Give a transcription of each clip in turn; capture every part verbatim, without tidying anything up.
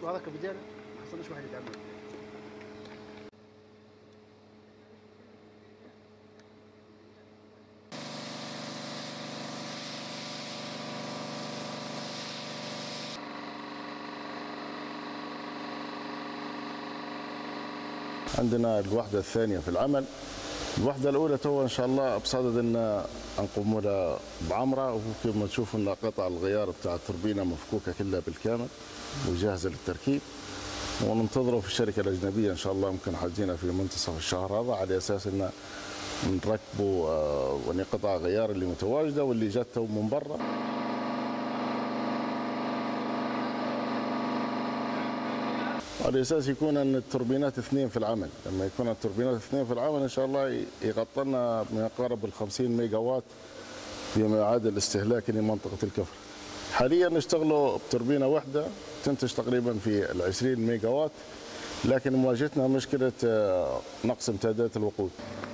شفتوا هذا كبدايه ما حصلناش واحد يتعمل. عندنا الوحدة الثانية في العمل. الوحدة الأولى تو إن شاء الله بصدد أن نقوم لها بعمرة، وكما تشوفوا أن قطع الغيار بتاع التوربينة مفكوكة كلها بالكامل وجاهزة للتركيب، وننتظروا في الشركة الأجنبية إن شاء الله ممكن حاجينا في منتصف الشهر هذا على أساس أن نركبوا يعني قطع غيار اللي متواجدة واللي جت من برا. على اساس يكون ان التوربينات اثنين في العمل، لما يكون التوربينات اثنين في العمل ان شاء الله يغطي لنا ما يقارب ال خمسين ميجا وات بما يعادل استهلاك لمنطقه الكفر. حاليا نشتغلوا بتوربينه واحده تنتج تقريبا في ال عشرين ميجا وات، لكن مواجهتنا مشكله نقص امتدادات الوقود.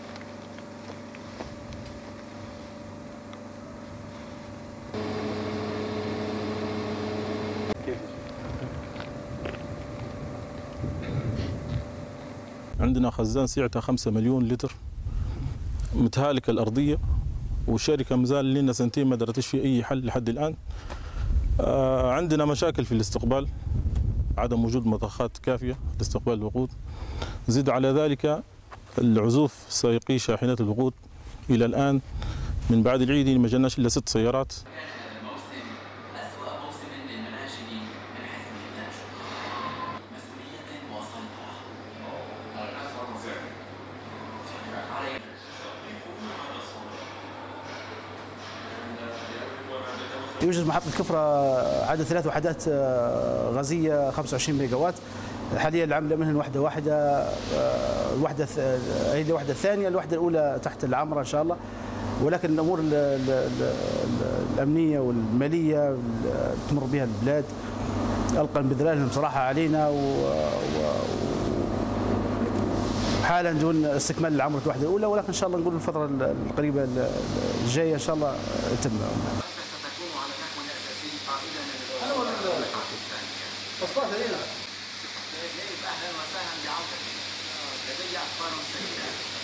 عندنا خزان سعته خمسة مليون لتر متهالكة الأرضية، والشركة مازال لنا سنتين ما درتش في أي حل لحد الآن. آه عندنا مشاكل في الاستقبال، عدم وجود مضخات كافية لاستقبال الوقود. زد على ذلك العزوف سائقي شاحنات الوقود إلى الآن من بعد العيد ما جناش إلا ست سيارات. يوجد محطة كفرة عدد ثلاث وحدات غازية خمسة وعشرين ميجا وات، حاليا العمل منهن وحدة واحدة، الوحدة هي الوحدة الثانية، الوحدة الأولى تحت العمرة إن شاء الله، ولكن الأمور الأمنية والمالية تمر بها البلاد ألقى بذلالهم صراحة علينا، وحالا دون استكمال العمرة الوحدة الأولى، ولكن إن شاء الله نقول الفترة القريبة الجاية إن شاء الله يتم. أصبحت هنا. أهلا وسهلا بعودتك. لدي أخبار سيئة.